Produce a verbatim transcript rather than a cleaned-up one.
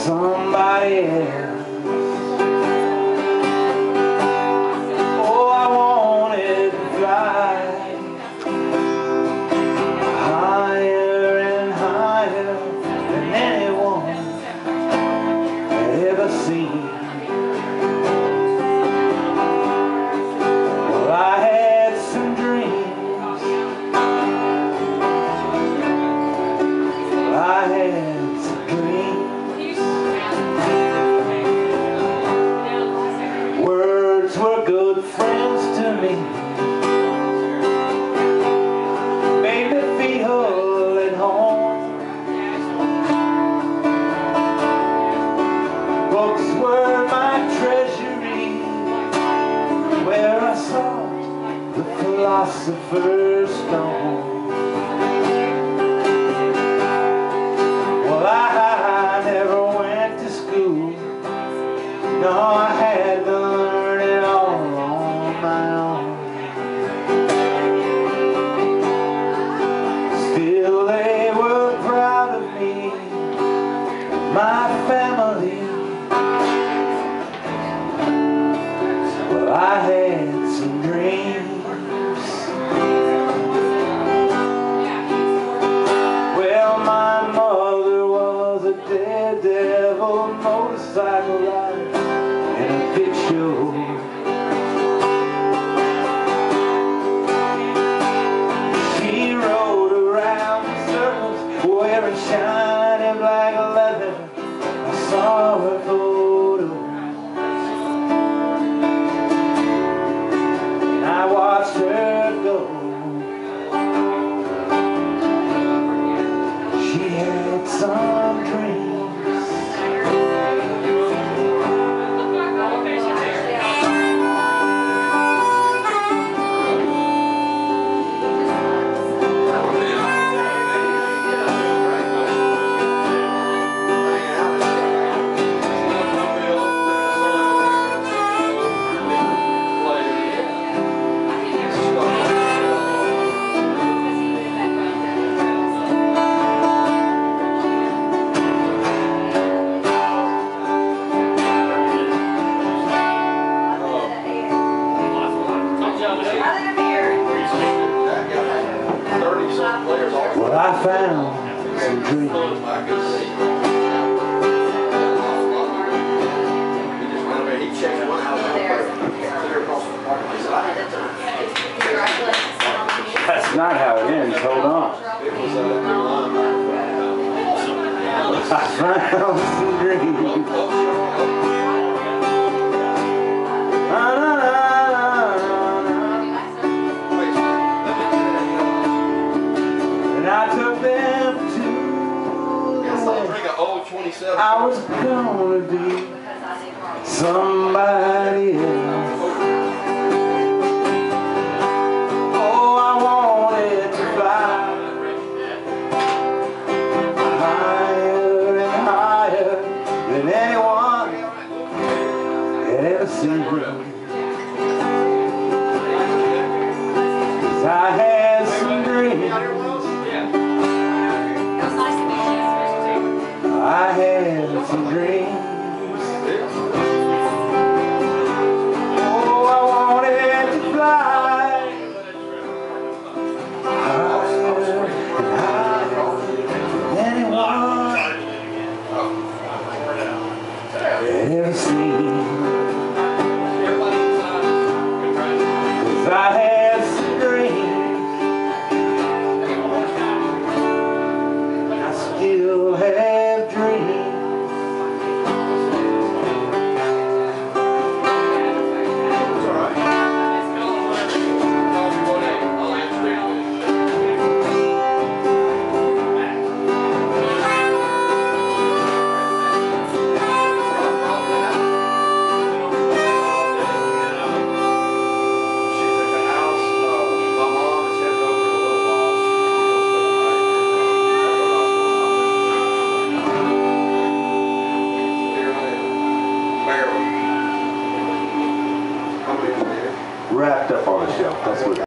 somebody else. Oh, I wanted to fly higher and higher than anyone had ever seen. Well, I had some dreams. I had some dreams. Words were good friends to me, made me feel at home. Books were my treasury, where I sought the philosopher's stone. Well, I never went to school. No, I had to learn it all on my own. Still, they were proud of me, my family. Well, I had some dreams. Well, my mother was a daredevil motorcycle rider and a big show. She rode around in circles wearing shiny black leather. I saw her photo and I watched her go. She had some dreams. Well, I found some dreams. That's not how it ends. Hold on. I found some dreams. I took them to the way I was gonna be somebody else. Oh, I wanted to fly higher and higher than anyone had ever seen. 'Cause I had some dreams. I had some dreams. Oh, I wanted to fly higher and higher than anyone had ever seen. 'Cause I had some dreams. I still have dreams. Wrapped up on the shelf. That's what.